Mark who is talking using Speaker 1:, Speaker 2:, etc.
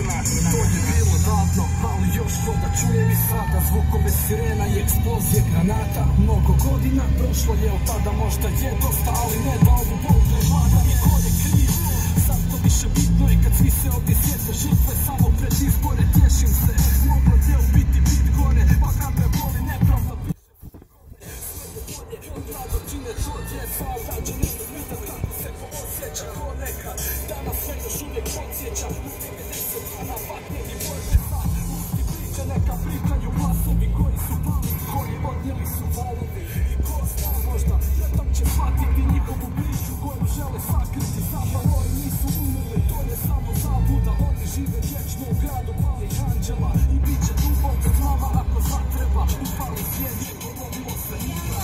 Speaker 1: To je bilo davno, ali još ko da čujem i sada zvukove sirena i eksplozije granata. Mnogo godina prošlo je od tada, možda je dosta, ali ne da ovu bol prevlada. I ko je kriv? Sad to više bitno je kad svi se ovdje sjete žrtve samo pred izbore. Tješim se, moglo je u biti bit gore, pa kad me boli nepravda piše bolje. Od rado čine to djeca, ali rađe ne da pitan kako se ko osjeća ko neka. Danas sve još uvijek podsjeća, ljudi me ne se na vatnjeni borbe sa. Pusti priče, neka pričaju glasovi koji su pali, koji odnijeli su valovi. I ko zna možda, jednom će shvatiti njihovu priču koju žele sakriti. Zapravo i nisu umrli, to je samo zabluda. Oni žive vječno u gradu palih anđela i bit će tu ovdje s nama ako zatreba. Upali svijeće, ponovimo se nikad.